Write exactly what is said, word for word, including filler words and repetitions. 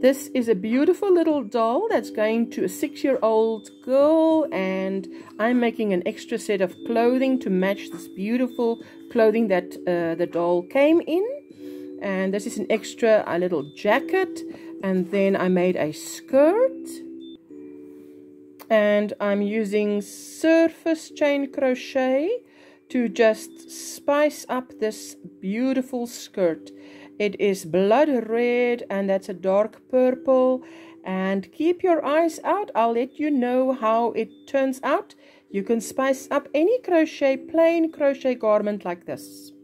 This is a beautiful little doll that's going to a six-year-old girl, and I'm making an extra set of clothing to match this beautiful clothing that uh, the doll came in. And this is an extra a little jacket, and then I made a skirt, and I'm using surface chain crochet to just spice up this beautiful skirt. It is blood red, and that's a dark purple, and keep your eyes out. I'll let you know how it turns out. You can spice up any crochet, plain crochet garment like this.